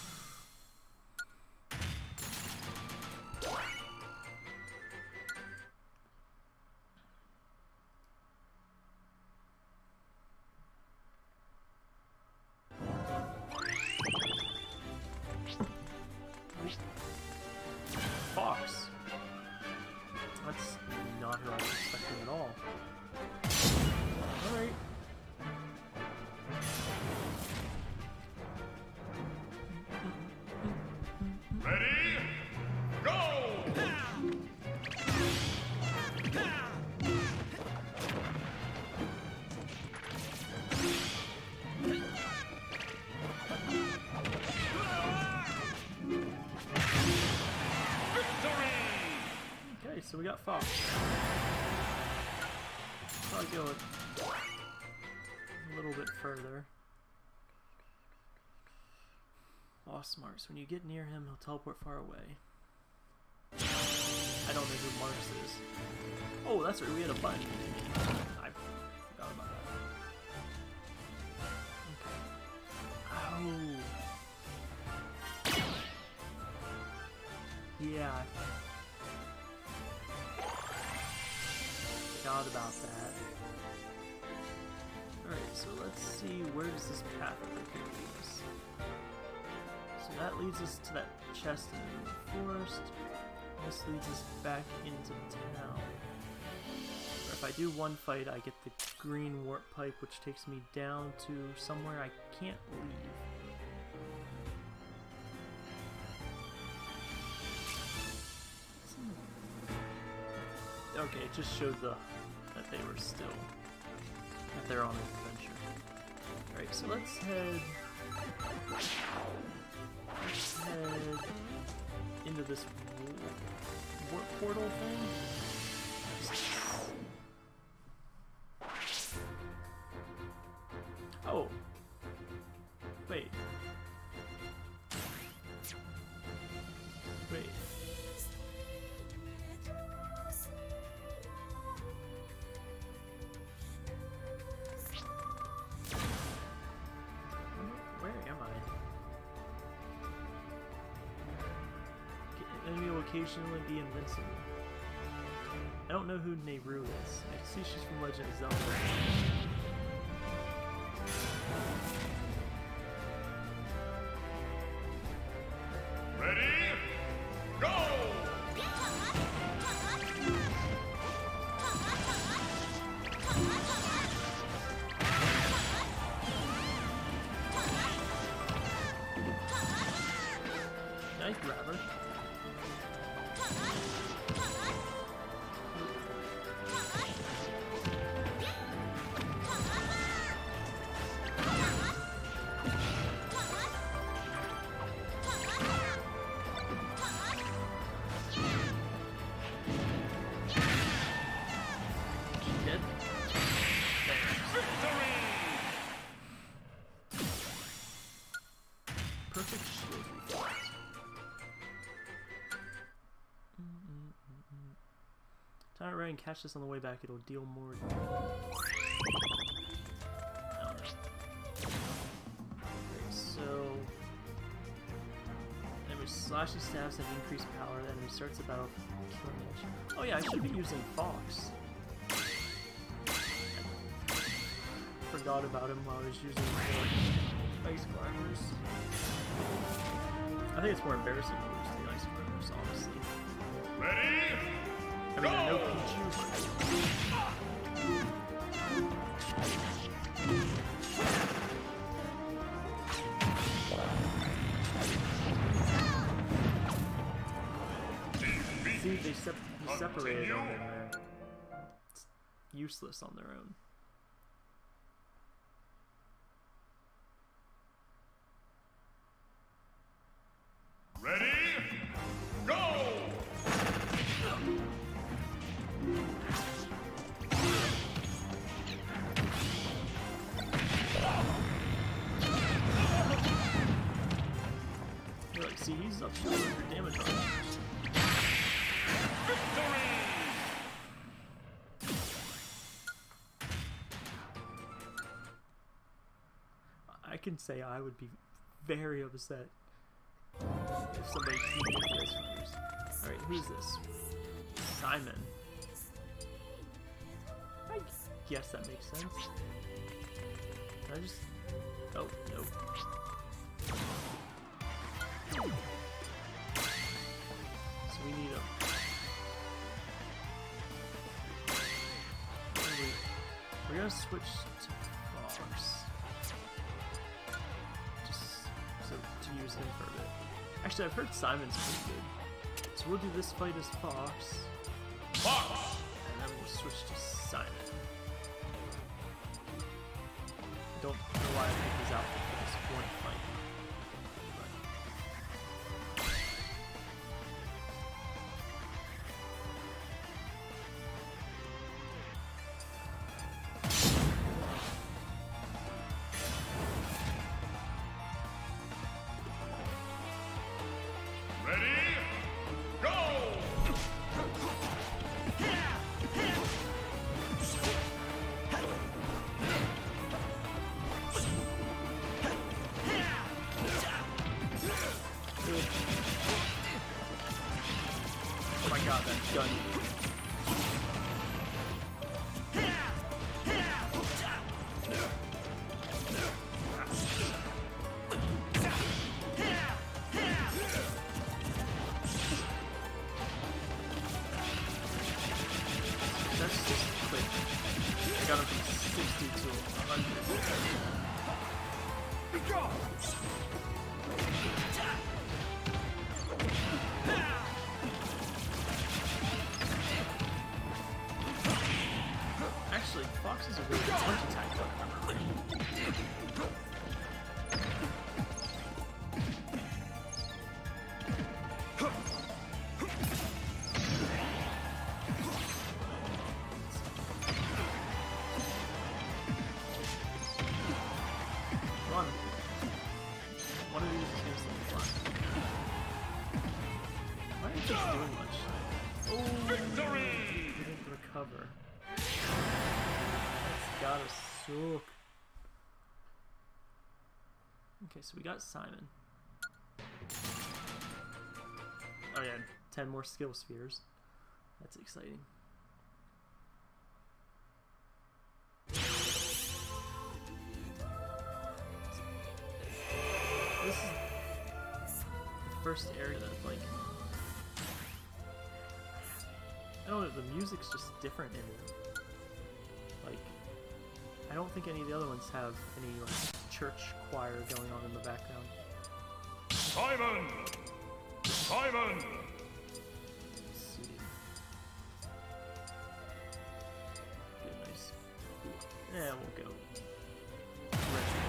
Fox. That's not who I was expecting at all. Alright. Ready? Go! Okay, so we got Fox. Probably go a little bit further. Lost Marks. When you get near him, he'll teleport far away. I don't know who Marks is. Oh, that's right, we had a button. I forgot about that. Okay. Oh. Yeah. Forgot about that. Alright, so let's see, where does this path over here lead us? So that leads us to that chest in the forest. This leads us back into town. Or if I do one fight, I get the green warp pipe, which takes me down to somewhere I can't leave. Okay, it just showed that they were still, that they're on an adventure. Alright, so let's head into this warp portal thing. occasionally be invincible. I don't know who Nehru is. I see she's from Legend of Zelda. Ready? Go! Nice grabber. Dead. Perfect shield reflex. Time it right and catch this on the way back, it'll deal more damage. I don't know. Okay, so enemy slashing stabs have increased power, the enemy starts the battle killing edge. Oh yeah, I should be using Fox. Forgot about him while I was using the ice climbers. I think it's more embarrassing to use the ice climbers, honestly. Ready? I mean, I know Pichu. See, they separated them and they're useless on their own. Ready? Go! Look, see, he's up to 100 damage on him. I can say I would be very upset if somebody beat me with this. Alright, who's this? Simon. I guess that makes sense. Can I just... Oh, no. So we need a... We're gonna switch to Fox. Just so to use him for a bit. Actually, I've heard Simon's pretty good. So we'll do this fight as Fox. Fox! And then we'll switch to Simon. I don't know why I picked his outfit for this one fight. Ready? Go! Oh my god, that gun. That's just quick. I got him from 60 to 100. Actually, Fox is a really punch attack weapon. Run. One of these is going to be fun. Why aren't you doing much? Oh, Victory! we didn't recover. That's gotta suck. Okay, so we got Simon. Oh yeah, 10 more skill spheres. That's exciting. This is the first area that, like, I don't know, the music's just different in it. Like, I don't think any of the other ones have any, like, church choir going on in the background. Simon! Simon! Let's see. Get a nice. Yeah, we'll go. Retro.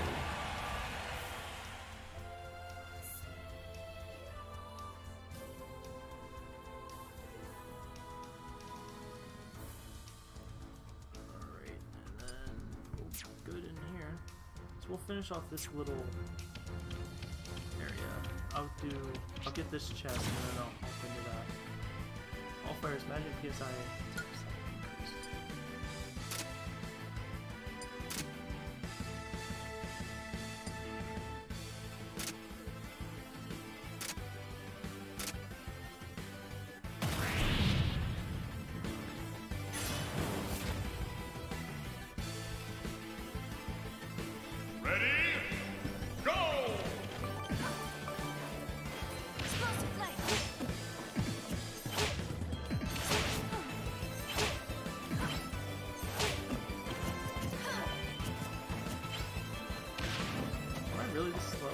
Alright, and then we'll good in here. So we'll finish off this little area. I'll get this chest and then I'll hop into that. All Fire's Magic PSI 10% increase. Ready? Go! Explosive flame. Am I really this slow?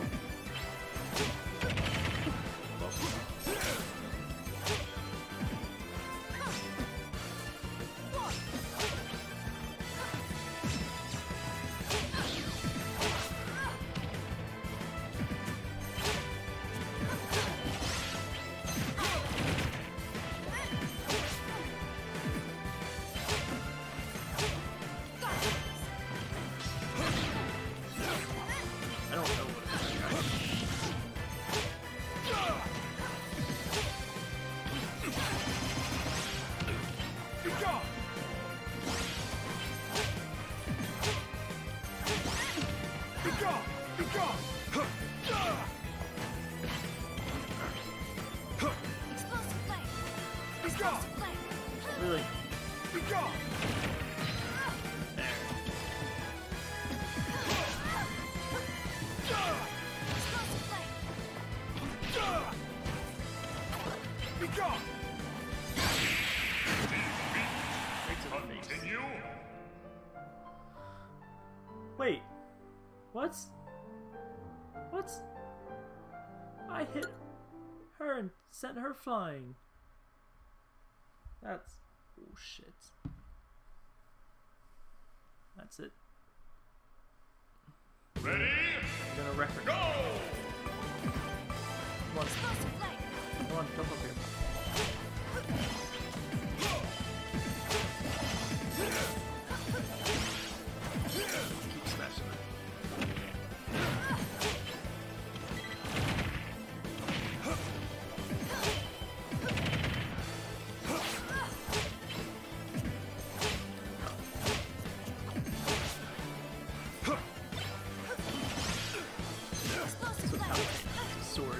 I don't know what Explosive flame. Explosive flame. really. There. Explosive flame. Right to the face. Continue. Wait. What? What? I hit her and sent her flying. That's... oh shit. That's it. Ready? I'm gonna wreck her. Go! Come on, Explosive flame. come on, jump up here. Keep smashing it. Explosive So flame. Palpatine, sword.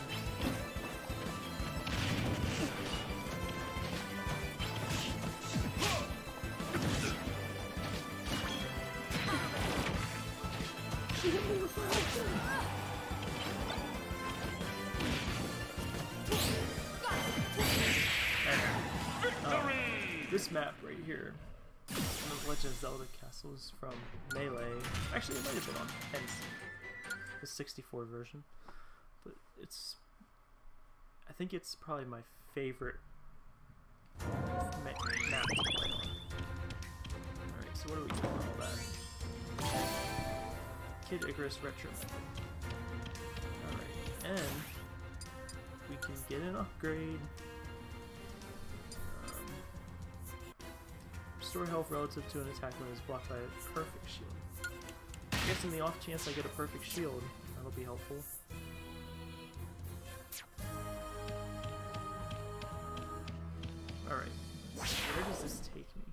She hit me with my Victory! This map right here, one of Legend of Zelda castles from Melee. Actually, it might have been on NC, the 64 version, but it's. I think it's probably my favorite map to play on. Alright, so what do we do with all that? Kid Icarus Retro Method. Alright, and we can get an upgrade. Restore health relative to an attack when it is blocked by a perfect shield. I guess in the off chance I get a perfect shield, that'll be helpful. Alright, where does this take me?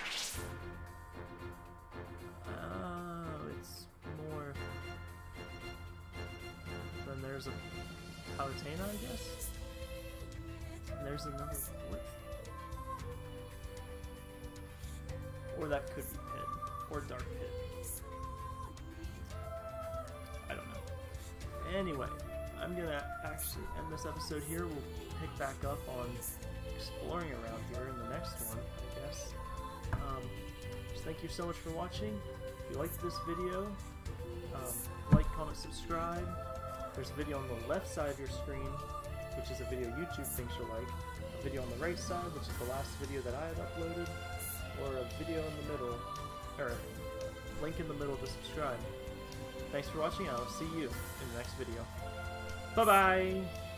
Oh, it's more... Then there's a Palutena, I guess? And there's another Blip. Or that could be Pit. Or Dark Pit. I don't know. Anyway, I'm gonna actually end this episode here. We'll pick back up on exploring around here in the next one, I guess. Just thank you so much for watching. If you liked this video, like, comment, subscribe. There's a video on the left side of your screen, which is a video YouTube thinks you'll like. A video on the right side, which is the last video that I had uploaded. Or a video in the middle, or link in the middle to subscribe. Thanks for watching, I'll see you in the next video. Bye-bye!